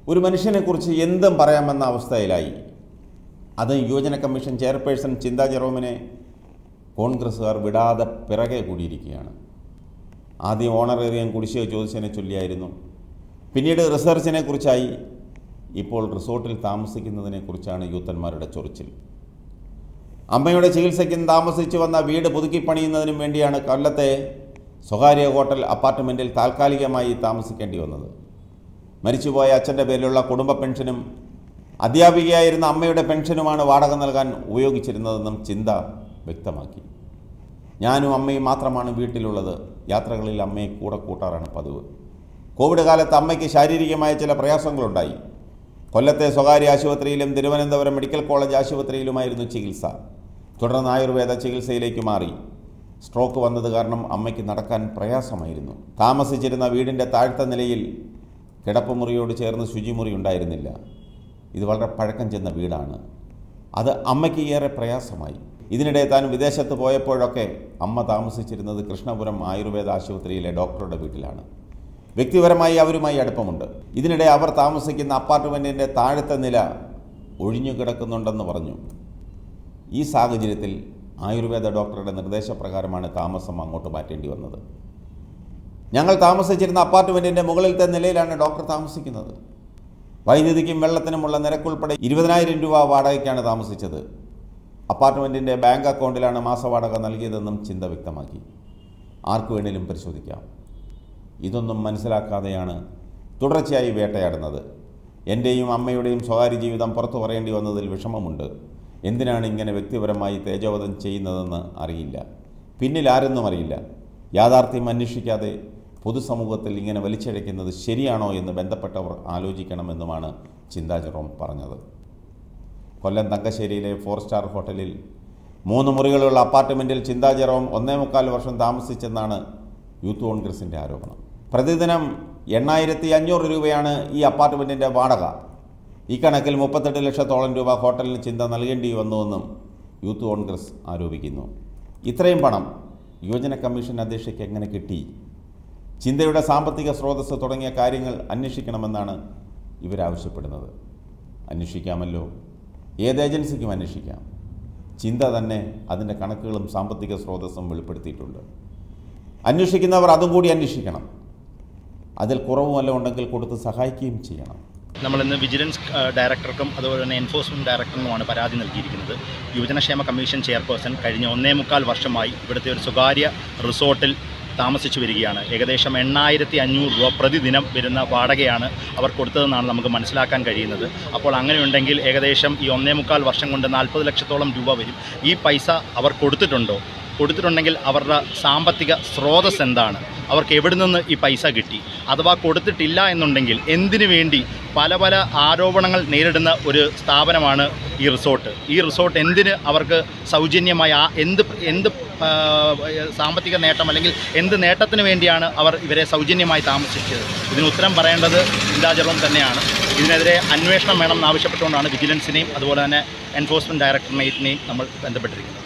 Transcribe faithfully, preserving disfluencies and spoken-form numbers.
ഒരു മനുഷ്യനെക്കുറിച്ച് എന്തും പറയാമെന്ന അവസ്ഥയിലായി. അത് യുവജന കമ്മീഷൻ ചെയർപേഴ്സൺ ചിന്താ ജെറോമിനെ കോൺഗ്രസ്സുകാർ വിടാതെ പിറകെ കൂടിയിരിക്കുകയാണ്. ആദ്യം ഓണറേറിയം കുടിശ്ശിക ചോദിച്ചതിനെ ചൊല്ലിയായിരുന്നു. പിന്നീട് റിസർച്ചിനെ കുറിച്ചായി. ഇപ്പോൾ റിസോർട്ടിൽ താമസിക്കുന്നതിനെക്കുറിച്ചാണ് യൂത്തന്മാരുടെ ചൊറിച്ചിൽ. അമ്മയുടെ ചികിത്സയ്ക്കും താമസിച്ചു വന്ന വീട് പുതുക്കി പണിയുന്നതിനും വേണ്ടിയാണ് കൊല്ലത്തെ സ്വകാര്യ ഹോട്ടൽ അപ്പാർട്ട്മെൻറ്റിൽ താൽക്കാലികമായി താമസിക്കേണ്ടി വന്നത്. മരിച്ചുപോയ അച്ഛൻ്റെ പേരിലുള്ള കുടുംബ പെൻഷനും അധ്യാപികയായിരുന്ന അമ്മയുടെ പെൻഷനുമാണ് വാടക നൽകാൻ ഉപയോഗിച്ചിരുന്നതെന്നും ചിന്ത വ്യക്തമാക്കി. ഞാനും അമ്മയും മാത്രമാണ് വീട്ടിലുള്ളത്. യാത്രകളിൽ അമ്മയെ കൂടെ കൂട്ടാറാണ് പതിവ്. കോവിഡ് കാലത്ത് അമ്മയ്ക്ക് ശാരീരികമായ ചില പ്രയാസങ്ങളുണ്ടായി. കൊല്ലത്തെ സ്വകാര്യ ആശുപത്രിയിലും തിരുവനന്തപുരം മെഡിക്കൽ കോളേജ് ആശുപത്രിയിലുമായിരുന്നു ചികിത്സ. തുടർന്ന് ആയുർവേദ ചികിത്സയിലേക്ക് മാറി. സ്ട്രോക്ക് വന്നത് കാരണം അമ്മയ്ക്ക് നടക്കാൻ പ്രയാസമായിരുന്നു. താമസിച്ചിരുന്ന വീടിൻ്റെ താഴ്ത്ത നിലയിൽ കിടപ്പുമുറിയോട് ചേർന്ന് ശുചിമുറി ഉണ്ടായിരുന്നില്ല. ഇത് വളരെ പഴക്കം ചെന്ന വീടാണ്. അത് അമ്മയ്ക്ക് ഏറെ പ്രയാസമായി. ഇതിനിടെ താൻ വിദേശത്ത് പോയപ്പോഴൊക്കെ അമ്മ താമസിച്ചിരുന്നത് കൃഷ്ണപുരം ആയുർവേദ ആശുപത്രിയിലെ ഡോക്ടറുടെ വീട്ടിലാണ്. വ്യക്തിപരമായി അവരുമായി അടുപ്പമുണ്ട്. ഇതിനിടെ അവർ താമസിക്കുന്ന അപ്പാർട്ട്മെൻറ്റിൻ്റെ താഴത്തെ നില ഒഴിഞ്ഞു കിടക്കുന്നുണ്ടെന്ന് പറഞ്ഞു. ഈ സാഹചര്യത്തിൽ ആയുർവേദ ഡോക്ടറുടെ നിർദ്ദേശപ്രകാരമാണ് താമസം അങ്ങോട്ട് മാറ്റേണ്ടി വന്നത്. ഞങ്ങൾ താമസിച്ചിരുന്ന അപ്പാർട്ട്മെൻറ്റിൻ്റെ മുകളിലത്തെ നിലയിലാണ് ഡോക്ടർ താമസിക്കുന്നത്. വൈദ്യുതിക്കും വെള്ളത്തിനുമുള്ള നിരക്കുൾപ്പെടെ ഇരുപതിനായിരം രൂപ വാടകയ്ക്കാണ് താമസിച്ചത്. അപ്പാർട്ട്മെൻറ്റിൻ്റെ ബാങ്ക് അക്കൗണ്ടിലാണ് മാസവാടക നൽകിയതെന്നും ചിന്ത വ്യക്തമാക്കി. ആർക്കു വേണേലും പരിശോധിക്കാം. ഇതൊന്നും മനസ്സിലാക്കാതെയാണ് തുടർച്ചയായി വേട്ടയാടുന്നത്. എൻ്റെയും അമ്മയുടെയും സ്വകാര്യ ജീവിതം പുറത്തു പറയേണ്ടി വന്നതിൽ വിഷമമുണ്ട്. എന്തിനാണ് ഇങ്ങനെ വ്യക്തിപരമായി തേജോവധം ചെയ്യുന്നതെന്ന് അറിയില്ല. പിന്നിൽ ആരെന്നും അറിയില്ല. യാഥാർത്ഥ്യം അന്വേഷിക്കാതെ പൊതുസമൂഹത്തിൽ ഇങ്ങനെ വലിച്ചിഴയ്ക്കുന്നത് ശരിയാണോ എന്ന് ബന്ധപ്പെട്ടവർ ആലോചിക്കണമെന്നുമാണ് ചിന്താ ജെറോം പറഞ്ഞത്. കൊല്ലം തങ്കശ്ശേരിയിലെ ഫോർ സ്റ്റാർ ഹോട്ടലിൽ മൂന്ന് മുറികളുള്ള അപ്പാർട്ട്മെൻറ്റിൽ ചിന്താ ജെറോം ഒന്നേ മുക്കാൽ വർഷം താമസിച്ചെന്നാണ് യൂത്ത് കോൺഗ്രസിൻ്റെ ആരോപണം. പ്രതിദിനം എണ്ണായിരത്തി അഞ്ഞൂറ് രൂപയാണ് ഈ അപ്പാർട്ട്മെൻറ്റിൻ്റെ വാടക. ഈ കണക്കിൽ മുപ്പത്തെട്ട് ലക്ഷത്തോളം രൂപ ഹോട്ടലിന് ചിന്ത നൽകേണ്ടി വന്നുവെന്നും യൂത്ത് കോൺഗ്രസ് ആരോപിക്കുന്നു. ഇത്രയും പണം യുവജന കമ്മീഷൻ അധ്യക്ഷയ്ക്ക് എങ്ങനെ കിട്ടി? ചിന്തയുടെ സാമ്പത്തിക സ്രോതസ്സ് തുടങ്ങിയ കാര്യങ്ങൾ അന്വേഷിക്കണമെന്നാണ് ഇവരാവശ്യപ്പെടുന്നത്. അന്വേഷിക്കാമല്ലോ, ഏത് ഏജൻസിക്കും അന്വേഷിക്കാം. ചിന്ത തന്നെ അതിൻ്റെ കണക്കുകളും സാമ്പത്തിക സ്രോതസ്സും വെളിപ്പെടുത്തിയിട്ടുണ്ട്. അന്വേഷിക്കുന്നവർ അതും കൂടി അന്വേഷിക്കണം. അതിൽ കുറവുമല്ല ഉണ്ടെങ്കിൽ കൊടുത്ത് സഹായിക്കുകയും ചെയ്യണം. നമ്മളിന്ന് വിജിലൻസ് ഡയറക്ടർക്കും അതുപോലെ തന്നെ എൻഫോഴ്സ്മെൻറ്റ് ഡയറക്ടറിനുമാണ് പരാതി നൽകിയിരിക്കുന്നത്. യുവജനക്ഷേമ കമ്മീഷൻ ചെയർപേഴ്സൺ കഴിഞ്ഞ ഒന്നേ മുക്കാൽ വർഷമായി ഇവിടുത്തെ ഒരു സ്വകാര്യ റിസോർട്ടിൽ താമസിച്ചു വരികയാണ്. ഏകദേശം എണ്ണായിരത്തി അഞ്ഞൂറ് രൂപ പ്രതിദിനം വരുന്ന വാടകയാണ് അവർ കൊടുത്തതെന്നാണ് നമുക്ക് മനസ്സിലാക്കാൻ കഴിയുന്നത്. അപ്പോൾ അങ്ങനെയുണ്ടെങ്കിൽ ഏകദേശം ഈ ഒന്നേ മുക്കാൽ വർഷം കൊണ്ട് നാൽപ്പത് ലക്ഷത്തോളം രൂപ വരും. ഈ പൈസ അവർ കൊടുത്തിട്ടുണ്ടോ? കൊടുത്തിട്ടുണ്ടെങ്കിൽ അവരുടെ സാമ്പത്തിക സ്രോതസ് എന്താണ്? അവർക്ക് എവിടെ നിന്ന് ഈ പൈസ കിട്ടി? അഥവാ കൊടുത്തിട്ടില്ല എന്നുണ്ടെങ്കിൽ എന്തിനു വേണ്ടി? പല പല ആരോപണങ്ങൾ നേരിടുന്ന ഒരു സ്ഥാപനമാണ് ഈ റിസോർട്ട്. ഈ റിസോർട്ട് എന്തിന് അവർക്ക് സൗജന്യമായ ആ എന്ത് എന്ത് സാമ്പത്തിക നേട്ടം അല്ലെങ്കിൽ എന്ത് നേട്ടത്തിന് വേണ്ടിയാണ് അവർ ഇവരെ സൗജന്യമായി താമസിച്ചത്? ഇതിന് ഉത്തരം പറയേണ്ടത് ചിന്താ ജെറോം തന്നെയാണ്. ഇതിനെതിരെ അന്വേഷണം വേണമെന്ന് ആവശ്യപ്പെട്ടുകൊണ്ടാണ് വിജിലൻസിനെയും അതുപോലെ തന്നെ എൻഫോഴ്സ്മെൻറ്റ് ഡയറക്ടറേറ്റിനെയും നമ്മൾ ബന്ധപ്പെട്ടിരിക്കുന്നത്.